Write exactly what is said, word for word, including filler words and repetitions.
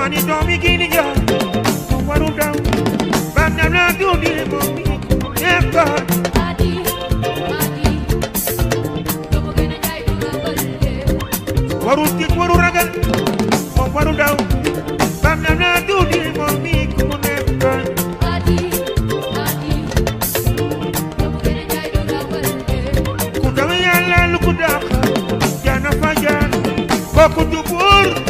mani doomi gini ja waru daw bam na la dudi moom mi nekkoon adi adi doomu gën a jaay du la bëlle waru tiit waru ragal moom waru daw bam na la dudi moom mi ku nekkoon adi adi doomu gën a jaay du la bëlle ku daw yàlla lu ku daax jaana fa jaan kooku du buur